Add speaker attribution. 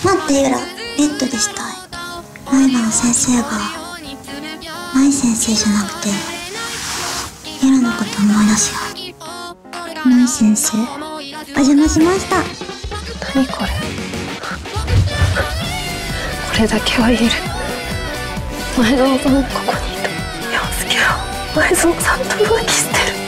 Speaker 1: 待ってユラ、ベッドでしたい。前の先生が舞先生じゃなくてユラのこと思い出すよ。舞先生、お邪魔しました。
Speaker 2: 何これ。これだけは言える。前園さんここにいた。陽介は前園さんと浮気してる。